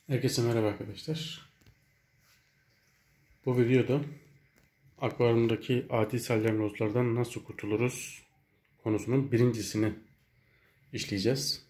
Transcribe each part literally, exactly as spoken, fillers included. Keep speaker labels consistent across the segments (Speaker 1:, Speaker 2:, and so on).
Speaker 1: Herkese merhaba arkadaşlar. Bu videoda akvaryumdaki adi salyangozlardan nasıl kurtuluruz konusunun birincisini işleyeceğiz.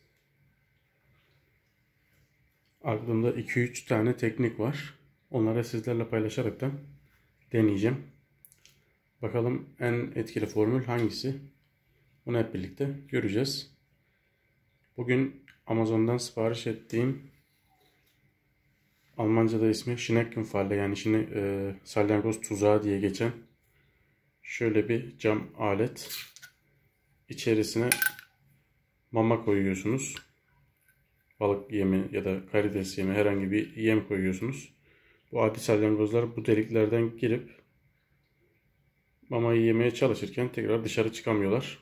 Speaker 1: Aklımda iki üç tane teknik var. Onları sizlerle paylaşaraktan deneyeceğim. Bakalım en etkili formül hangisi? Bunu hep birlikte göreceğiz. Bugün Amazon'dan sipariş ettiğim, Almanca'da ismi Schneckenfalle, yani şimdi e, salyangoz tuzağı diye geçen şöyle bir cam alet. İçerisine mama koyuyorsunuz. Balık yemi ya da karides yemi, herhangi bir yem koyuyorsunuz. Bu adi salyangozlar bu deliklerden girip mamayı yemeye çalışırken tekrar dışarı çıkamıyorlar.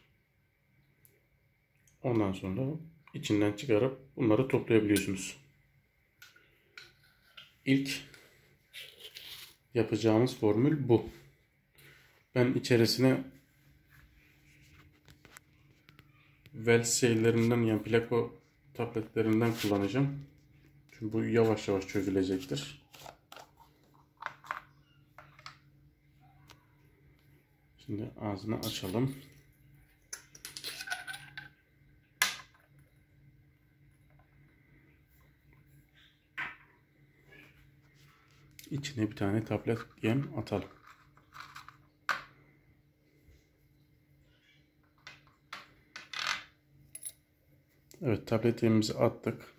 Speaker 1: Ondan sonra içinden çıkarıp bunları toplayabiliyorsunuz. İlk yapacağımız formül bu. Ben içerisine Wells şeylerinden, yani plako tabletlerinden kullanacağım. Çünkü bu yavaş yavaş çözülecektir. Şimdi ağzını açalım. İçine bir tane tablet yem atalım. Evet, tablet yemimizi attık.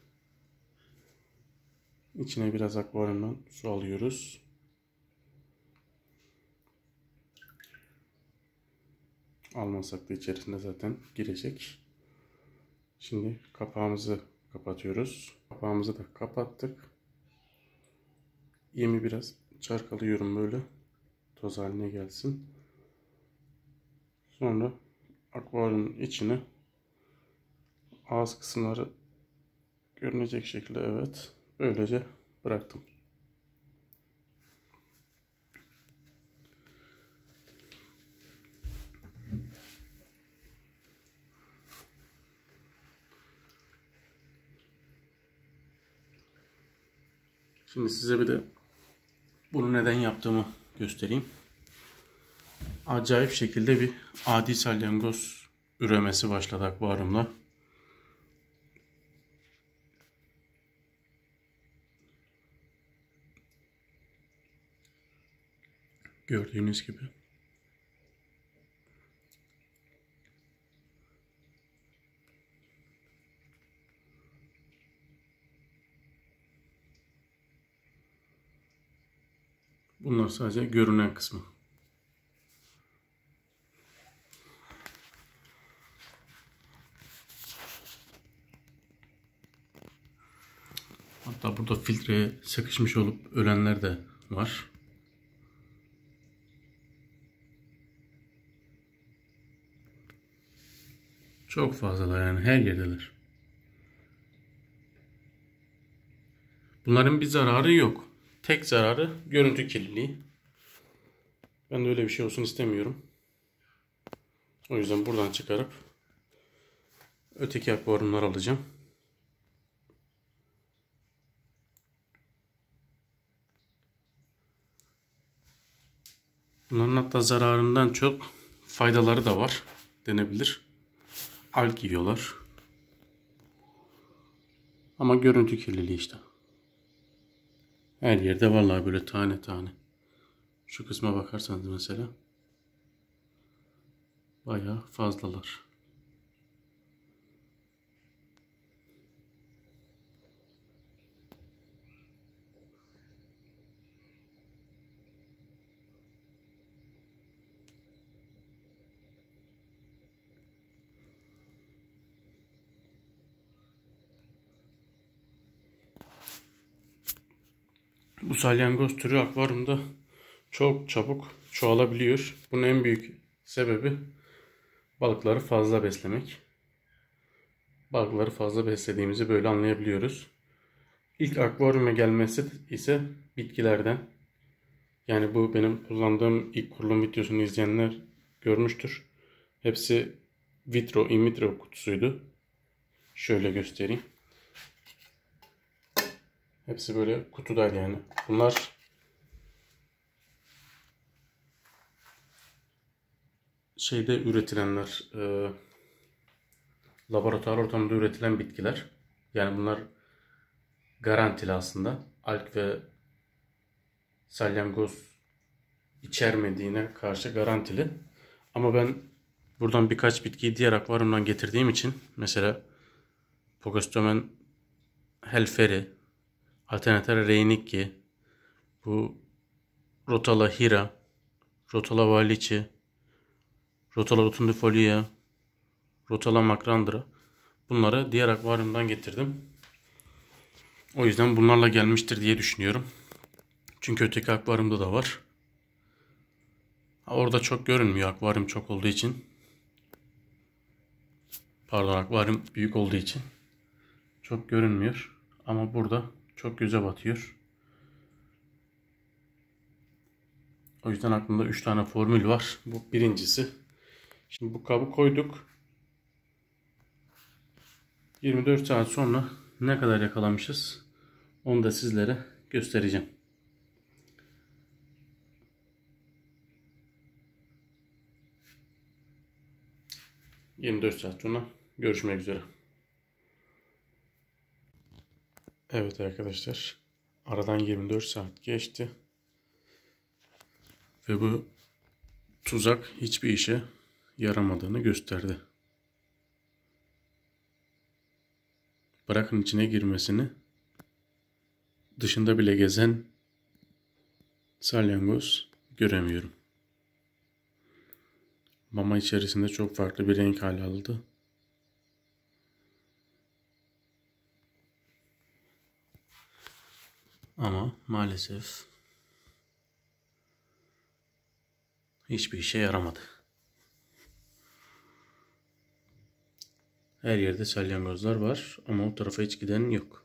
Speaker 1: İçine biraz akvaryumdan su alıyoruz. Almasak da içerisinde zaten girecek. Şimdi kapağımızı kapatıyoruz. Kapağımızı da kapattık. Yemi biraz çarkalıyorum böyle. Toz haline gelsin. Sonra akvaryumun içine ağız kısımları görünecek şekilde, evet, böylece bıraktım. Şimdi size bir de bunu neden yaptığımı göstereyim. Acayip şekilde bir adi salyangoz üremesi başladı akvaryumda. Gördüğünüz gibi. Bunlar sadece görünen kısmı. Hatta burada filtreye sıkışmış olup ölenler de var. Çok fazlalar, yani her yerdeler. Bunların bir zararı yok. Tek zararı görüntü kirliliği. Ben de öyle bir şey olsun istemiyorum. O yüzden buradan çıkarıp öteki akvaryumlar alacağım. Bunların hatta zararından çok faydaları da var denebilir. Alg yiyorlar. Ama görüntü kirliliği işte. Her yerde vallahi böyle tane tane. Şu kısma bakarsanız mesela bayağı fazlalar. Bu salyangoz türü akvaryumda çok çabuk çoğalabiliyor. Bunun en büyük sebebi balıkları fazla beslemek. Balıkları fazla beslediğimizi böyle anlayabiliyoruz. İlk akvaryuma gelmesi ise bitkilerden. Yani bu benim kullandığım ilk kurulum videosunu izleyenler görmüştür. Hepsi vitro, in vitro kutusuydu. Şöyle göstereyim. Hepsi böyle kutudaydı yani. Bunlar şeyde üretilenler, e, laboratuvar ortamında üretilen bitkiler. Yani bunlar garantili aslında. Alg ve salyangoz içermediğine karşı garantili. Ama ben buradan birkaç bitkiyi diğer akvaryumdan getirdiğim için, mesela Pogostomen helferi, Alternaria reynicki, bu Rotala hira, Rotala wallichi, Rotala rotundifolia, Rotala macrandra, bunları diğer akvaryumdan getirdim. O yüzden bunlarla gelmiştir diye düşünüyorum. Çünkü öteki akvaryumda da var. Orada çok görünmüyor, akvaryum çok olduğu için. Pardon, akvaryum büyük olduğu için çok görünmüyor. Ama burada çok göze batıyor. O yüzden aklımda üç tane formül var. Bu birincisi. Şimdi bu kabı koyduk. yirmi dört saat sonra ne kadar yakalamışız onu da sizlere göstereceğim. yirmi dört saat sonra görüşmek üzere. Evet arkadaşlar, aradan yirmi dört saat geçti ve bu tuzak hiçbir işe yaramadığını gösterdi. Bırakın içine girmesini, dışında bile gezen salyangoz göremiyorum. Mama içerisinde çok farklı bir renk hali aldı. Ama maalesef hiçbir işe yaramadı. Her yerde salyangozlar var ama o tarafa hiç giden yok.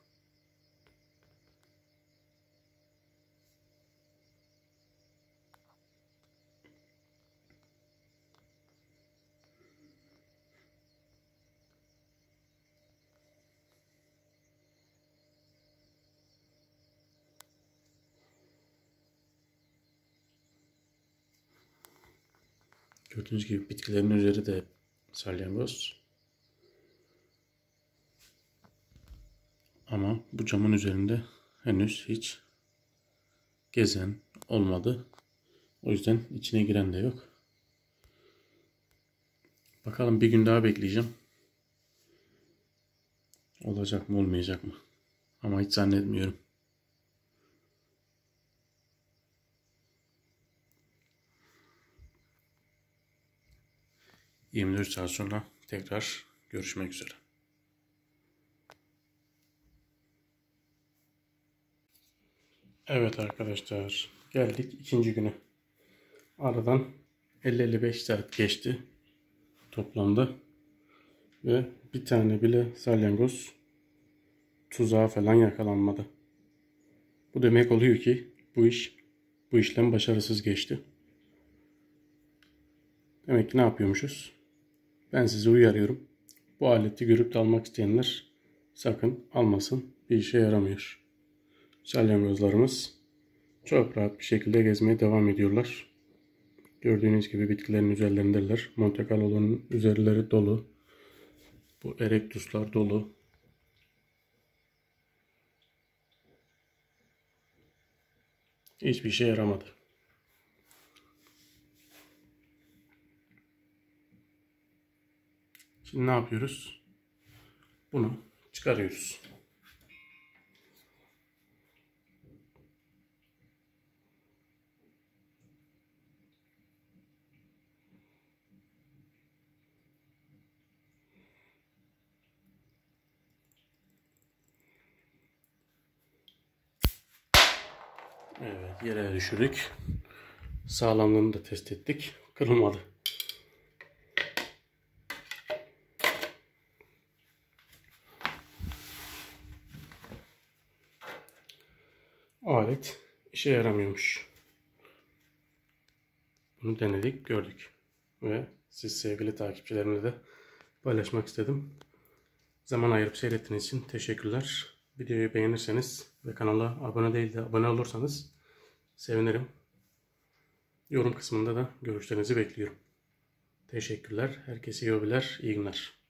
Speaker 1: Gördüğünüz gibi bitkilerin üzeri de salyangoz. Ama bu camın üzerinde henüz hiç gezen olmadı. O yüzden içine giren de yok. Bakalım, bir gün daha bekleyeceğim. Olacak mı olmayacak mı? Ama hiç zannetmiyorum. yirmi dört saat sonra tekrar görüşmek üzere. Evet arkadaşlar, geldik ikinci güne. Aradan elli elli beş saat geçti toplamda ve bir tane bile salyangoz tuzağa falan yakalanmadı. Bu demek oluyor ki bu iş bu işlem başarısız geçti. Demek ki ne yapıyormuşuz? Ben sizi uyarıyorum. Bu aleti görüp de almak isteyenler sakın almasın. Bir işe yaramıyor. Salyangozlarımız çok rahat bir şekilde gezmeye devam ediyorlar. Gördüğünüz gibi bitkilerin üzerlerindeler. Monte Carlo'nun üzerleri dolu. Bu erectuslar dolu. Hiçbir işe yaramadı. Şimdi ne yapıyoruz? Bunu çıkarıyoruz. Evet, yere düşürdük. Sağlamlığını da test ettik. Kırılmadı. Alet işe yaramıyormuş. Bunu denedik, gördük. Ve siz sevgili takipçilerimle de paylaşmak istedim. Zaman ayırıp seyrettiğiniz için teşekkürler. Videoyu beğenirseniz ve kanala abone değil de abone olursanız sevinirim. Yorum kısmında da görüşlerinizi bekliyorum. Teşekkürler. Herkese iyi hobiler, iyi günler.